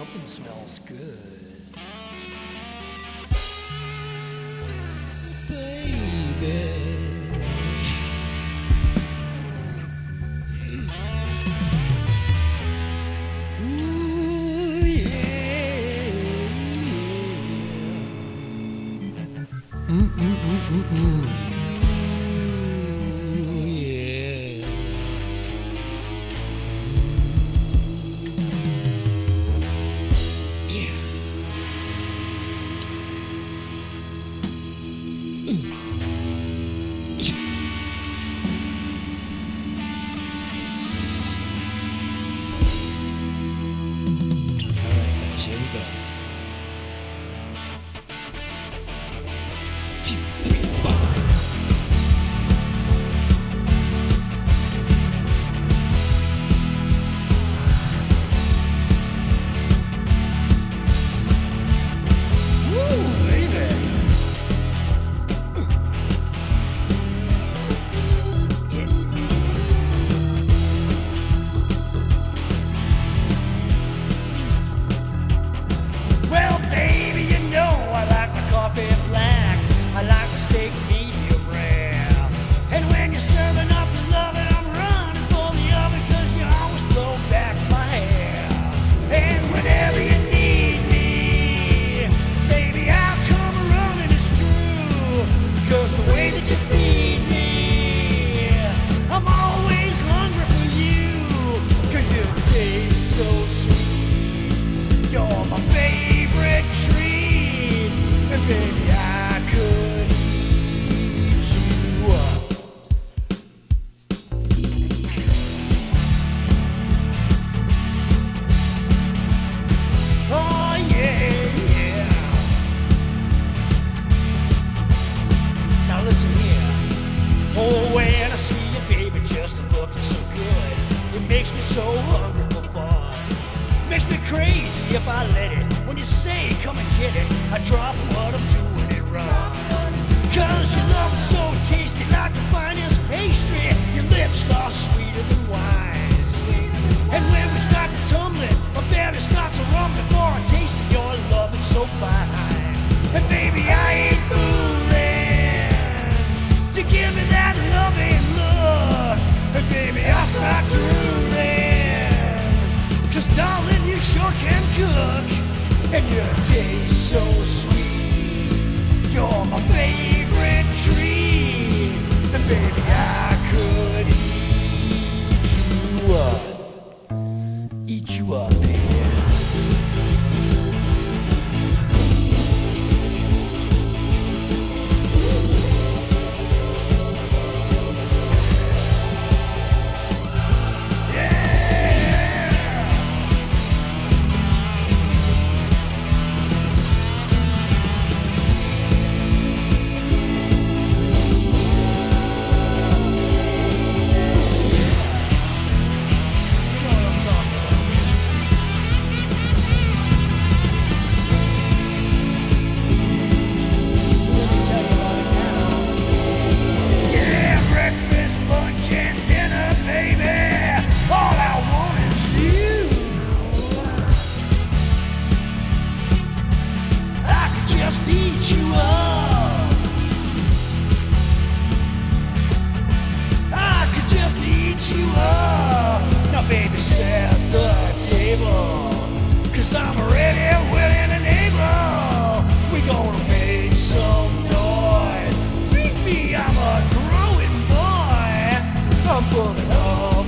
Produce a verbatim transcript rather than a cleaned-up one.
something smells good. Baby. Ooh, yeah. Mm, mm, mm, mm, mm. If I let it, when you say come and get it, I drop what I'm doing it wrong. Cause your love is so tasty like the finest pastry. Your lips are sweeter than wine. And when we start to tumbling, my belly starts to rumble before I taste of your love, it's so fine. And baby, I ain't fooling. You give me that loving look. And baby, I start drooling. Cause darling, you sure can cook. And your taste so sweet. You're my favorite treat. And baby, I could eat you up. Eat you up, baby. Baby, set the table, cause I'm ready, willing, and able. We gonna make some noise. Feed me, I'm a growing boy. I'm pulling up.